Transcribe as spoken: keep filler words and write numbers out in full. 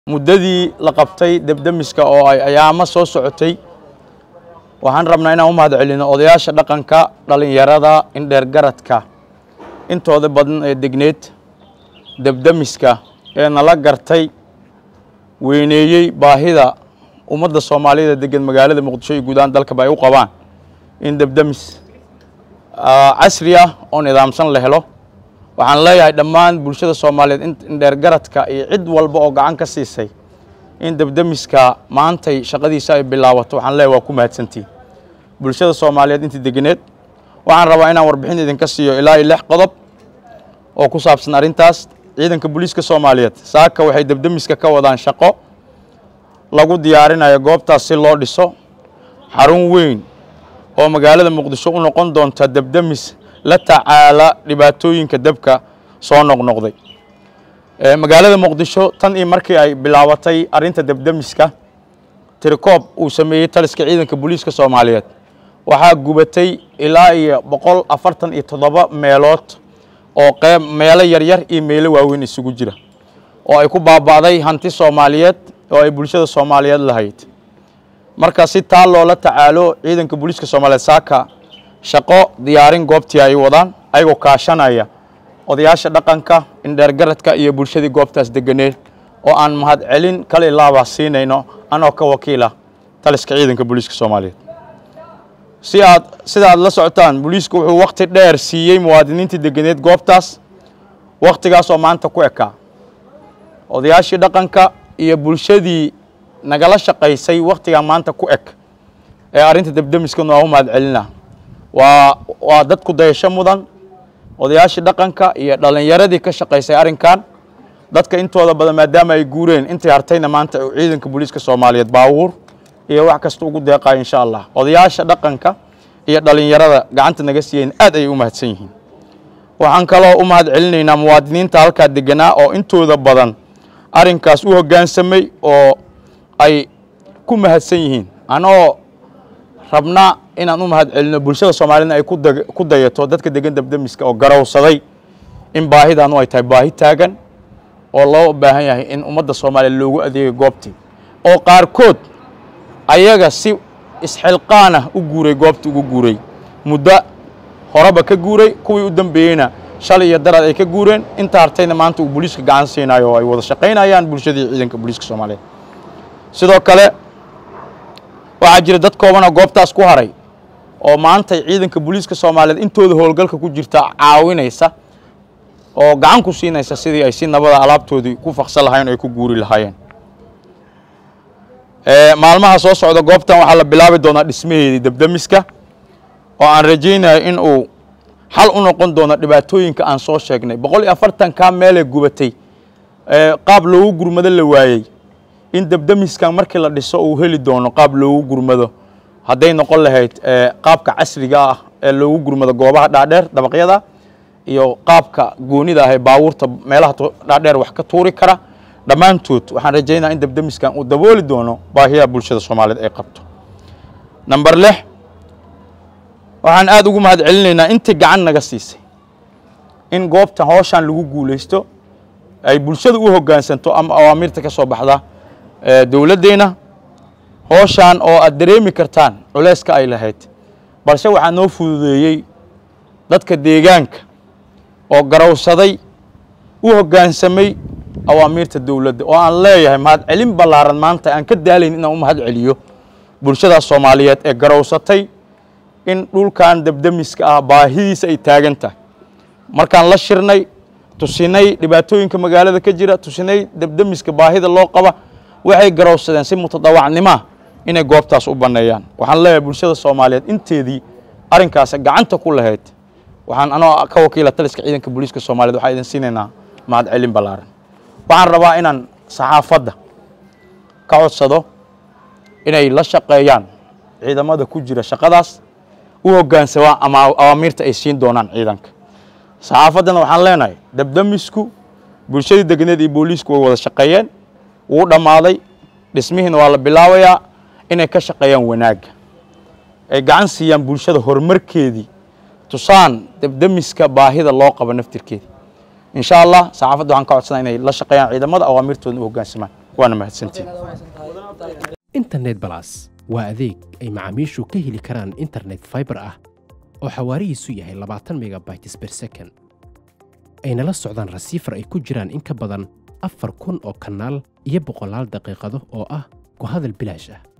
muddadii la qabtay debdemiska oo ay ayaamo soo socotay waxaan rabnaa inaan u mahad celino odayaasha dhaqanka dhalinyarada indheer garadka intooda badan ee degneed debdemiska ee nala gartay weyneeyay baahida ummadda Soomaaliyeed degan magaalada Muqdisho iyo guud ahaan dalka bay u qabaan in debdemis casri ah oo nidaamsan la helo waxaan leeyahay dhammaan bulshada Soomaaliyeed indheer garadka iyo cid walba oo gacan ka siisay in debdemiska maantay shaqadiisa ay bilaabato waxaan leeyahay waa ku mahadsantiin bulshada Soomaaliyeed intii deganeed waxaan rabaa inaan warbixin idinka siiyo ilaa lix qodob oo ku saabsan arintaas ciidanka booliiska Soomaaliyeed saaka waxay debdemiska ka wadaan shaqo lagu diyaarinayo goobtaas si loo dhiso xarun weyn oo magaalada Muqdisho u noqon doonta debdemis la tacaala dhibaatooyinka dabka soo noqnoqday ee magaalada Muqdisho tan iyo markii ay bilaabatay arinta debdemiska tirkoob uu sameeyay taliska ciidanka booliiska Soomaaliyeed waxa gubatay ilaa iyo boqol afartan iyo toddoba meelood oo qeyb meelo yar yar iyo meelo waaweyn isugu jira oo ay ku baabaaday hanti Soomaaliyeed oo ay bulshada Soomaaliyeed lahayd marka si taa loola tacaalo ciidanka booliiska Soomaaliyeed saaka shaqo diyaarin goobtii ay wadaan ayagoo kaashanaya odayaasha dhaqanka indheer garadka iyo bulshadii goobtaas deganeed oo aan mahad celin kale ilaaba siinayno anoo ka wakiila taliska ciidanka booliiska Soomaaliyeed si aad sida aad la socotaan booliisku wuxuu waqti dheer siiyay muwaadiniinta deganeed goobtaas waqtigaas oo maanta ku ekaa odayaashii dhaqanka iyo bulshadii nagala shaqaysay waqtiga maanta ku ek ee arinta debdemiska noo mahad celina waa waa dad ku dayasho mudan odayaashii dhaqanka iyo dhalinyaradii ka shaqaysay arinkan dadka intooda badan maadaama ay guureen intii hartayna maanta ciidanka booliiska Soomaaliyeed baawur iyo wax kasta ugu deeqay insha Allah odayaasha dhaqanka iyo dhalinyarada gacanta naga siiyeen aad ay u mahadsan yihiin waxaan kaloo u mahad celinaynaa muwaadiniinta halka deganaa oo intooda badan arinkaas u hoggaansamay oo ay ku mahadsan yihiin anoo rabna inaan u mahad celino bulshada Soomaaliyeed ay ku dayato dadka degan debdemiska oo garawsaday in baahidan ay tahay baahi taagan oo loo baahan yahay in ummadda Soomaaliyeed loogu adeego goobtii oo qaar kood ayaga si isxilqaan ah u guuray goobtii ugu guuray muddo horeba ka guuray kuwii u dambeeyayna shalay iyo darad ay ka guureen inta hartayna maanta uu booliiska gacan siinayo oo ay wada shaqeynayaan bulshadii ciidanka booliiska Soomaaliyeed sidoo kale waxa jira dad kooban oo goobtaas ku haray oo maanta ciidanka booliiska Soomaaliyeed intooda howlgalka ku jirta caawinaysa oo gacan ku siinaysa sidii ay si nabada alaabtoodii ku faqsan lahayn oo ay ku guuri lahaayeen ee maalmaha soo socda goobtan waxa la bilaabi doonaa dhismaheedii debdemiska oo aan rajaynayo in uu hal u noqon doono dhibaatooyinka aan soo sheegnay boqol iyo afartan ka meel ee gubatay ee qaab loogu gurmado la waayay in debdemiskan markii la dhiso uu heli doono qaab loogu gurmado haday noqon lahayd ee qaabka casriga ah ee loogu gurmado goobaha dhaadheer dabaqyada iyo qaabka goonida ah ee baawurta meelaha dhaadheer wax ka tuuri kara dhamaantood waxaan rajaynayaa in debdemiskan uu dabooli doono baahiyaha bulshada Soomaaliyeed ay qabto number lix waxaan aad ugu mahad celinaynaa intii gacan naga siisay in goobta hawshan lagu guuleysto ay bulshada u hoggaansanto ama awaamirta ka soo baxda ee dawladeena hawshan oo aad dareemi kartaan culayska ay lahayd balse waxa noo fududeeyay dadka deegaanka oo garawsaday u hoggaansamay awaamirta dawladda oo aan leeyahay mahad celin balaaran maanta aan ka daalayn inaan u mahad celiyo bulshada Soomaaliyeed ee garawsatay in dhulkan debdemiska ah baahidiisa ay taagan tahay markaan la shirnay tusinay dhibaatooyinka magaalada ka jira tusinay debdemiska baahida loo qaba waxay garawsadeen si mutadawacnimo inay goobtaas u baneeyaan waxaan leeyahay bulshada Soomaaliyeed inteedii arinkaas gacanta ku lahayd waxaan anoo ka wakiila taliska ciidanka booliiska Soomaaliyeed waxa idin siinaynaa mahad celin balaaran waxaan rabaa inaan saxaafadda ka codsado inay la shaqeeyaan ciidamada ku jira shaqadaas u hoggaansamaan ama awaamirta ay siin doonaan ciidanka saxaafaddana waxaan leenahay debdemisku bulshadii deganeed iyo booliisku way wada shaqeeyeen wuu dhamaaday dhismihiina waa la bilaabayaa inay ka shaqeeyaan wanaaga ay gacan siiyaan bulshada horumarkeedii tusaan debdemiska baahida loo qabo naftirkeedii إن شاء الله سعافة عن كعب سنين لا شقيان عيدا ماذا أوامرتون وهجان سمان waana mahadsantiin. internet plus waa adeeg ay macaamiishu ka heli karaan internet fiber ah oo xawaarihiisu yahay labaatan megabytes per second ayna la socdaan rasiifar ay ku jiraan in ka badan afar kun oo kanaal iyo boqolaal daqiiqado oo ah ku hadal bilaash ah.